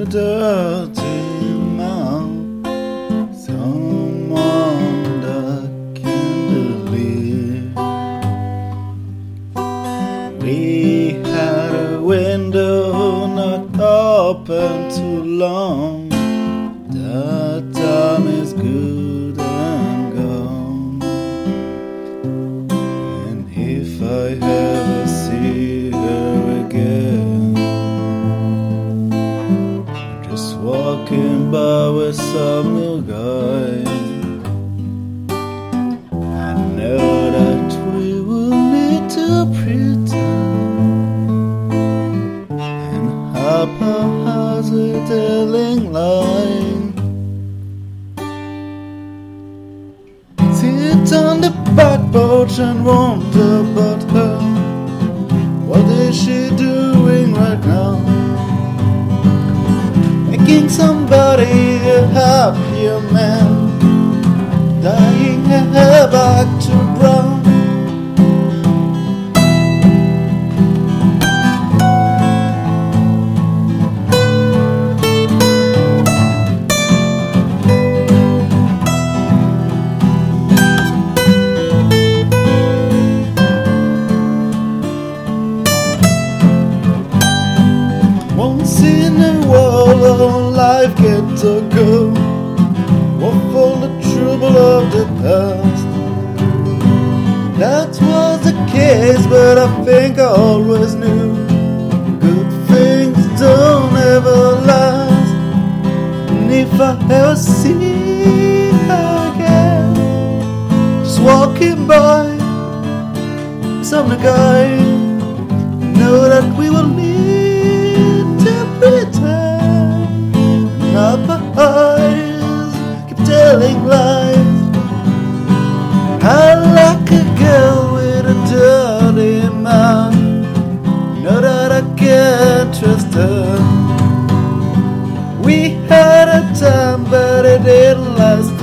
dirty mouth, someone that can believe. We had a window not open too long. That time is good and gone. And if I ever see her again, just walking by with some new guy, I know that we will need to pretend and haphazard telling lies. Sit on the back porch and wonder about her. What is she doing right now? Making somebody a happier man, dyeing her hair back to brown. Once in a while, life gets to go. What for the trouble of the past? That was the case, but I think I always knew good things don't ever last. And if I ever see her again, just walking by some guy, know that we will meet. Up her eyes keep telling lies. I like a girl with a dirty mouth, know that I can't trust her. We had a time, but it didn't last